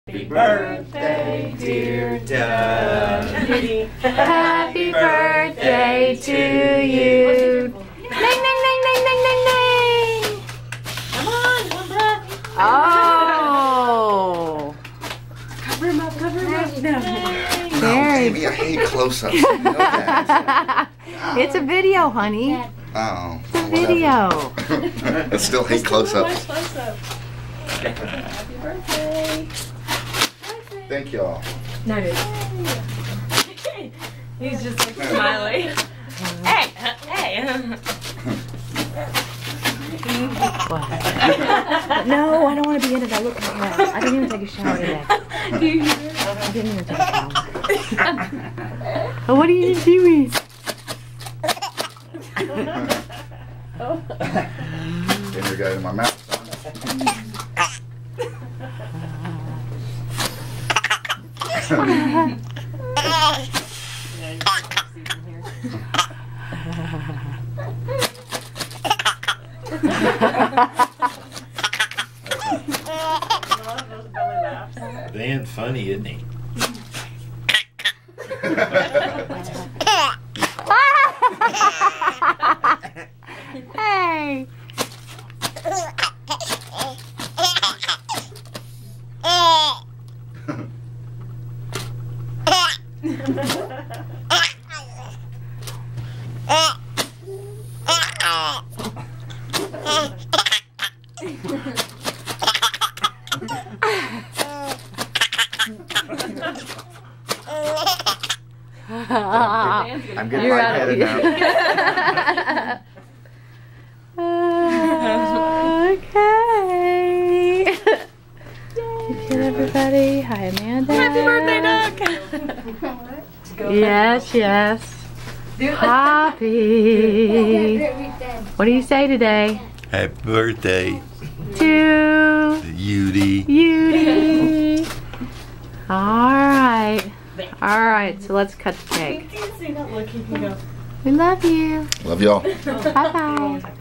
Happy birthday, dear Doug. Happy birthday to you. Ding, ding, ding, ding, ding, ding, ding. Come on, breath. Oh. Cover him up, cover him up. No, baby, I hate close-ups. You know that. It's a video, honey. Oh. It's a video. I still hate close-ups. Happy birthday. Thank y'all. No, dude. He's just like smiling. Hey, hey. What? No, I don't want to be in it. I look like that. I didn't even take a shower today. Do you hear it? I didn't even take a shower. Oh, what are you doing? Finger got in my mouth. Van funny, isn't he? Hey. I'm getting lightheaded now. Okay. Good, everybody. Hi, Amanda. Happy birthday, Doug. Yes, yes. Happy. What do you say today? Happy birthday, To Yudi. Yudi. Alright. Alright, so let's cut the cake. See that look, he can go. We love you. Love y'all. Bye-bye.